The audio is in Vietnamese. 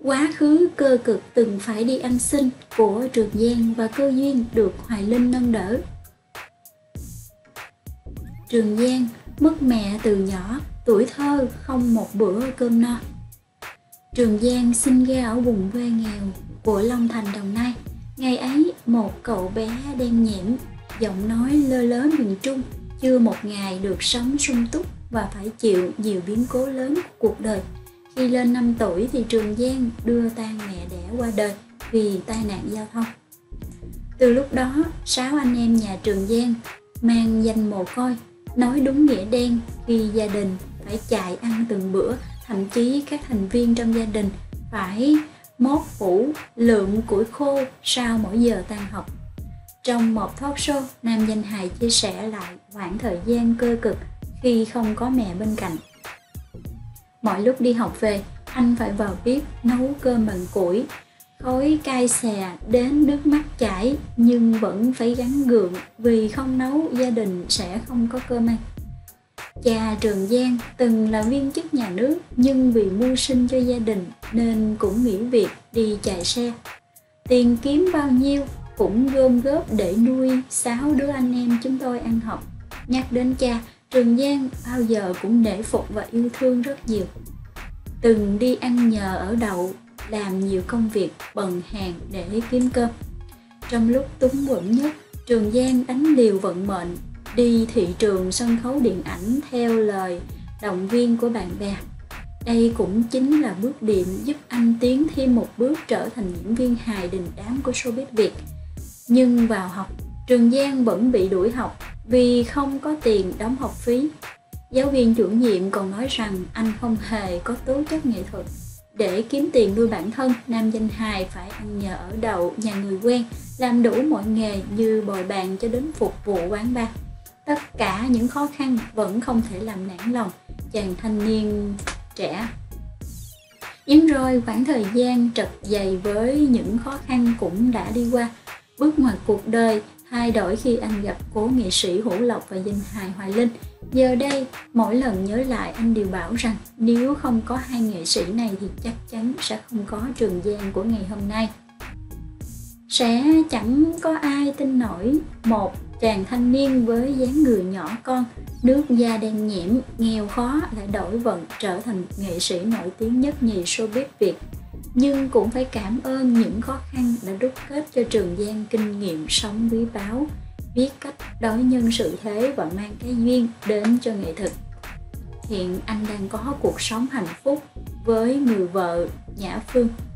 Quá khứ cơ cực từng phải đi ăn xin của Trường Giang và cơ duyên được Hoài Linh nâng đỡ. Trường Giang mất mẹ từ nhỏ, tuổi thơ không một bữa cơm no. Trường Giang sinh ra ở vùng quê nghèo của Long Thành, Đồng Nai. Ngày ấy, một cậu bé đen nhẽm, giọng nói lơ lớ miền Trung, chưa một ngày được sống sung túc và phải chịu nhiều biến cố lớn của cuộc đời. Khi lên 5 tuổi thì Trường Giang đưa tang mẹ đẻ qua đời vì tai nạn giao thông. Từ lúc đó, 6 anh em nhà Trường Giang mang danh mồ côi, nói đúng nghĩa đen khi gia đình phải chạy ăn từng bữa, thậm chí các thành viên trong gia đình phải mốt phủ lượm củi khô sau mỗi giờ tan học. Trong một talk show, nam danh hài chia sẻ lại khoảng thời gian cơ cực khi không có mẹ bên cạnh. Mọi lúc đi học về, anh phải vào bếp nấu cơm bằng củi, khói cay xè đến nước mắt chảy, nhưng vẫn phải gắng gượng vì không nấu gia đình sẽ không có cơm ăn. Cha Trường Giang từng là viên chức nhà nước, nhưng vì mưu sinh cho gia đình nên cũng nghỉ việc đi chạy xe. Tiền kiếm bao nhiêu cũng gom góp để nuôi 6 đứa anh em chúng tôi ăn học. Nhắc đến cha, Trường Giang bao giờ cũng nể phục và yêu thương rất nhiều. Từng đi ăn nhờ ở đậu, làm nhiều công việc bần hàn để kiếm cơm. Trong lúc túng quẫn nhất, Trường Giang đánh liều vận mệnh, đi thị trường sân khấu điện ảnh theo lời động viên của bạn bè. Đây cũng chính là bước đệm giúp anh tiến thêm một bước trở thành diễn viên hài đình đám của showbiz Việt. Nhưng vào học, Trường Giang vẫn bị đuổi học vì không có tiền đóng học phí. Giáo viên chủ nhiệm còn nói rằng anh không hề có tố chất nghệ thuật. Để kiếm tiền nuôi bản thân, nam danh hài phải ăn nhờ ở đậu nhà người quen, làm đủ mọi nghề như bồi bàn cho đến phục vụ quán bar. Tất cả những khó khăn vẫn không thể làm nản lòng chàng thanh niên trẻ. Nhưng rồi khoảng thời gian trật dày với những khó khăn cũng đã đi qua. Bước ngoặt cuộc đời thay đổi khi anh gặp cố nghệ sĩ Hữu Lộc và danh hài Hoài Linh. Giờ đây, mỗi lần nhớ lại anh đều bảo rằng nếu không có hai nghệ sĩ này thì chắc chắn sẽ không có Trường Giang của ngày hôm nay. Sẽ chẳng có ai tin nổi một chàng thanh niên với dáng người nhỏ con, nước da đen nhẽm, nghèo khó lại đổi vận trở thành nghệ sĩ nổi tiếng nhất nhì showbiz Việt. Nhưng cũng phải cảm ơn những khó khăn đã đúc kết cho Trường Giang kinh nghiệm sống quý báu, biết cách đối nhân xử thế và mang cái duyên đến cho nghệ thuật. Hiện anh đang có cuộc sống hạnh phúc với người vợ Nhã Phương.